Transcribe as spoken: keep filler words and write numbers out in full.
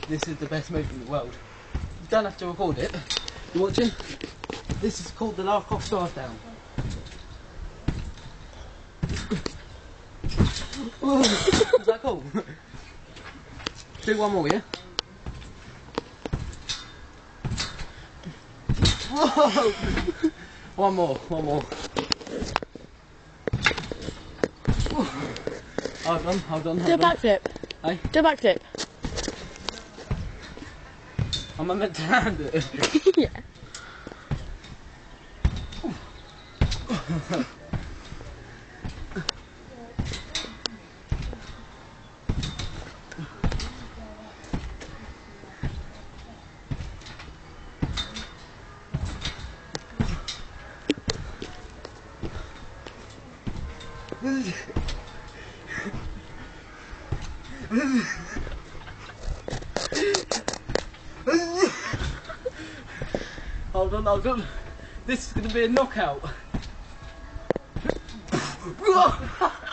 This is the best movie in the world. You don't have to record it. You watching? This is called The Larkoff Stars Down. Is that cool? Do one more, yeah? Whoa! One more, one more. Hold on, hold on, hold Do a on. backflip. Hey? Do a backflip. Am I meant to land it? Yeah. Hold on, hold on. This is going to be a knockout.